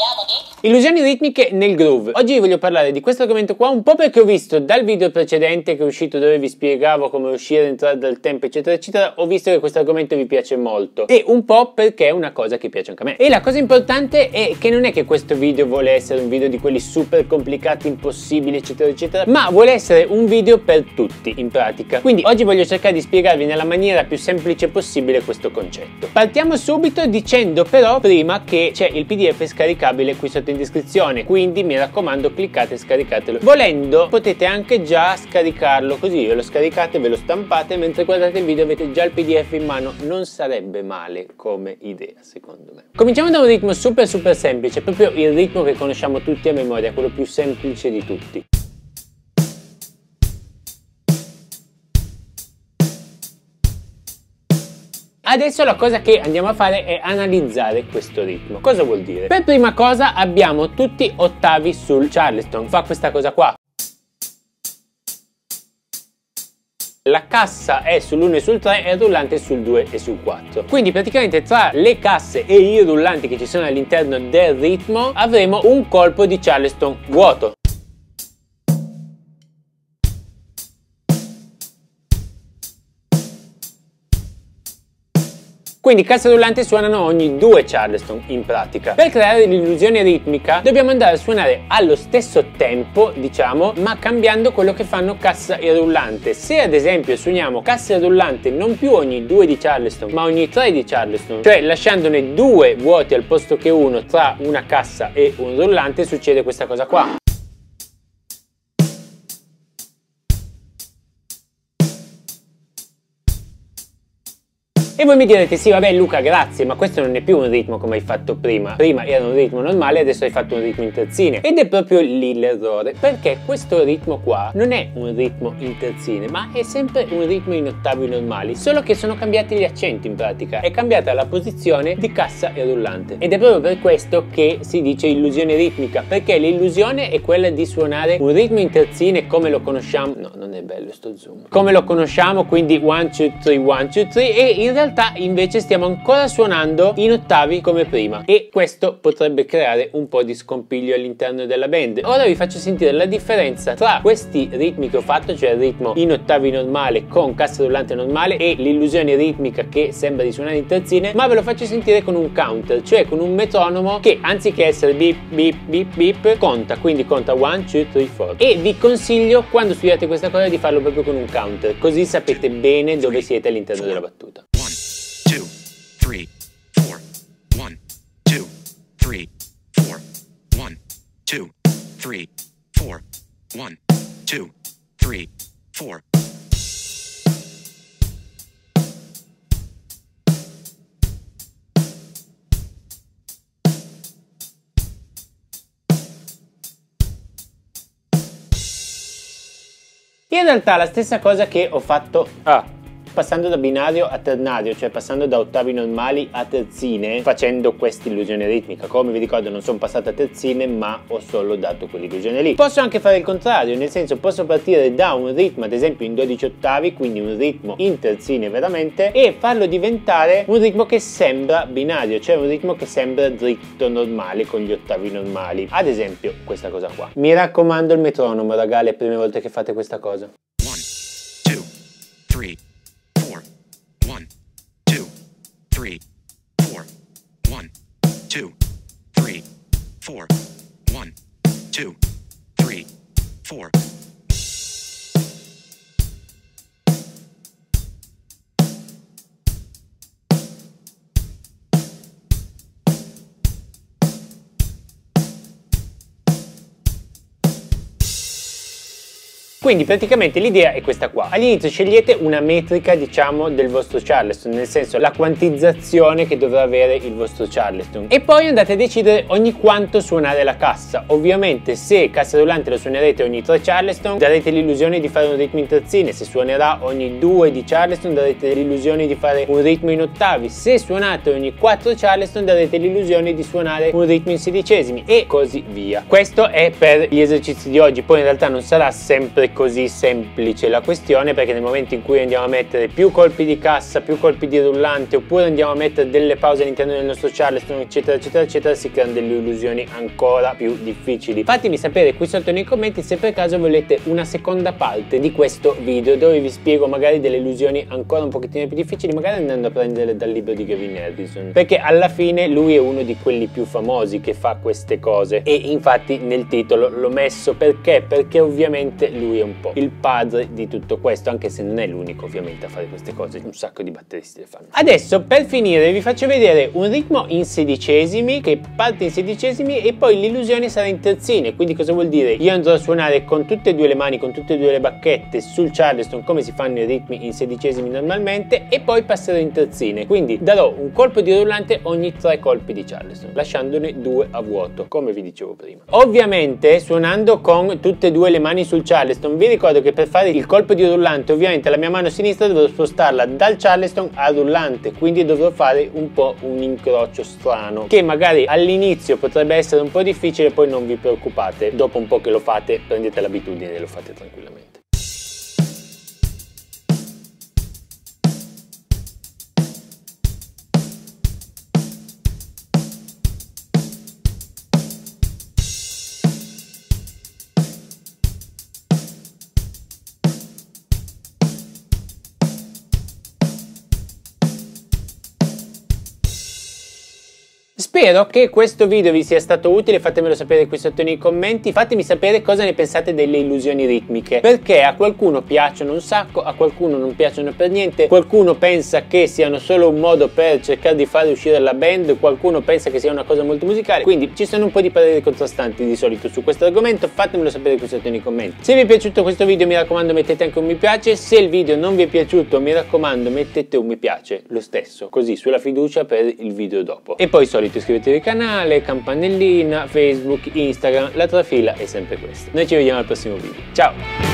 parliamo di illusioni ritmiche nel groove. Oggi vi voglio parlare di questo argomento qua un po' perché ho visto dal video precedente che è uscito dove vi spiegavo come uscire, entrare dal tempo eccetera eccetera, ho visto che questo argomento vi piace molto e un po' perché è una cosa che piace anche a me. E la cosa importante è che non è che questo video vuole essere un video di quelli super complicati, impossibili eccetera eccetera, ma vuole essere un video per tutti in pratica. Quindi oggi voglio cercare di spiegarvi nella maniera più semplice possibile questo concetto. Partiamo subito dicendo però prima che c'è il PDF scaricabile qui sotto in descrizione, quindi mi raccomando cliccate e scaricatelo. Volendo potete anche già scaricarlo, così ve lo scaricate, ve lo stampate, mentre guardate il video avete già il PDF in mano. Non sarebbe male come idea secondo me. Cominciamo da un ritmo super semplice, proprio il ritmo che conosciamo tutti a memoria, quello più semplice di tutti. Adesso la cosa che andiamo a fare è analizzare questo ritmo. Cosa vuol dire? Per prima cosa abbiamo tutti ottavi sul Charleston, fa questa cosa qua. La cassa è sull'1 e sul 3 e il rullante sul 2 e sul 4. Quindi praticamente tra le casse e i rullanti che ci sono all'interno del ritmo avremo un colpo di Charleston vuoto. Quindi casse rullanti suonano ogni 2 Charleston in pratica. Per creare l'illusione ritmica dobbiamo andare a suonare allo stesso tempo, diciamo, ma cambiando quello che fanno cassa e rullante. Se ad esempio suoniamo cassa e rullante non più ogni 2 di Charleston, ma ogni 3 di Charleston, cioè lasciandone 2 vuoti al posto che uno tra una cassa e un rullante, succede questa cosa qua. E voi mi direte, sì vabbè Luca grazie, ma questo non è più un ritmo come hai fatto prima. Prima era un ritmo normale, adesso hai fatto un ritmo in terzine. Ed è proprio lì l'errore, perché questo ritmo qua non è un ritmo in terzine, ma è sempre un ritmo in ottavi normali, solo che sono cambiati gli accenti in pratica. È cambiata la posizione di cassa e rullante. Ed è proprio per questo che si dice illusione ritmica, perché l'illusione è quella di suonare un ritmo in terzine come lo conosciamo. No, non è bello sto zoom. Come lo conosciamo, quindi 1, 2, 3, 1, 2, 3, e in realtà invece stiamo ancora suonando in ottavi come prima e questo potrebbe creare un po' di scompiglio all'interno della band. Ora vi faccio sentire la differenza tra questi ritmi che ho fatto, cioè il ritmo in ottavi normale con cassa rullante normale e l'illusione ritmica che sembra di suonare in terzine, ma ve lo faccio sentire con un counter, cioè con un metronomo che anziché essere beep beep beep beep conta, quindi conta 1, 2, 3, 4. E vi consiglio quando studiate questa cosa di farlo proprio con un counter, così sapete bene dove siete all'interno della battuta. 3, 4, 1, 2, 3, 4, 1, 2, 3, 4, 1, 2, 3, 4. In realtà la stessa cosa che ho fatto passando da binario a ternario, cioè passando da ottavi normali a terzine, facendo questa illusione ritmica. Come vi ricordo non sono passato a terzine, ma ho solo dato quell'illusione lì. Posso anche fare il contrario, nel senso posso partire da un ritmo ad esempio in 12 ottavi, quindi un ritmo in terzine veramente, e farlo diventare un ritmo che sembra binario, cioè un ritmo che sembra dritto normale con gli ottavi normali. Ad esempio questa cosa qua. Mi raccomando il metronomo raga, le prime volte che fate questa cosa. 1, 2, 3, 1, 2, 3, 4, 1, 2, 3, 4, 1, 2, 3, 4. Quindi praticamente l'idea è questa qua. All'inizio scegliete una metrica, diciamo, del vostro Charleston, nel senso la quantizzazione che dovrà avere il vostro Charleston, e poi andate a decidere ogni quanto suonare la cassa. Ovviamente se cassa rullante lo suonerete ogni 3 Charleston darete l'illusione di fare un ritmo in terzine, se suonerà ogni 2 di Charleston darete l'illusione di fare un ritmo in ottavi, se suonate ogni 4 Charleston darete l'illusione di suonare un ritmo in sedicesimi e così via. Questo è per gli esercizi di oggi, poi in realtà non sarà sempre è così semplice la questione, perché nel momento in cui andiamo a mettere più colpi di cassa, più colpi di rullante, oppure andiamo a mettere delle pause all'interno del nostro Charleston, eccetera eccetera eccetera, si creano delle illusioni ancora più difficili. Fatemi sapere qui sotto nei commenti se per caso volete una seconda parte di questo video dove vi spiego magari delle illusioni ancora un pochettino più difficili, magari andando a prendere dal libro di Gavin Harrison, perché alla fine lui è uno di quelli più famosi che fa queste cose, e infatti nel titolo l'ho messo perché ovviamente lui è un po' il padre di tutto questo, anche se non è l'unico ovviamente a fare queste cose, un sacco di batteristi le fanno. Adesso per finire vi faccio vedere un ritmo in sedicesimi che parte in sedicesimi e poi l'illusione sarà in terzine. Quindi cosa vuol dire? Io andrò a suonare con tutte e due le mani, con tutte e due le bacchette sul Charleston come si fanno i ritmi in sedicesimi normalmente, e poi passerò in terzine, quindi darò un colpo di rullante ogni 3 colpi di Charleston, lasciandone 2 a vuoto come vi dicevo prima. Ovviamente suonando con tutte e due le mani sul Charleston vi ricordo che per fare il colpo di rullante ovviamente la mia mano sinistra dovrò spostarla dal Charleston al rullante, quindi dovrò fare un po' un incrocio strano che magari all'inizio potrebbe essere un po' difficile, poi non vi preoccupate, dopo un po' che lo fate prendete l'abitudine e lo fate tranquillamente. Spero che questo video vi sia stato utile, fatemelo sapere qui sotto nei commenti, fatemi sapere cosa ne pensate delle illusioni ritmiche, perché a qualcuno piacciono un sacco, a qualcuno non piacciono per niente, qualcuno pensa che siano solo un modo per cercare di fare uscire la band, qualcuno pensa che sia una cosa molto musicale, quindi ci sono un po' di pareri contrastanti di solito su questo argomento, fatemelo sapere qui sotto nei commenti. Se vi è piaciuto questo video mi raccomando mettete anche un mi piace, se il video non vi è piaciuto mi raccomando mettete un mi piace lo stesso, così sulla fiducia per il video dopo. E poi solito iscrivetevi al canale, campanellina, Facebook, Instagram, la trafila è sempre questa. Noi ci vediamo al prossimo video. Ciao!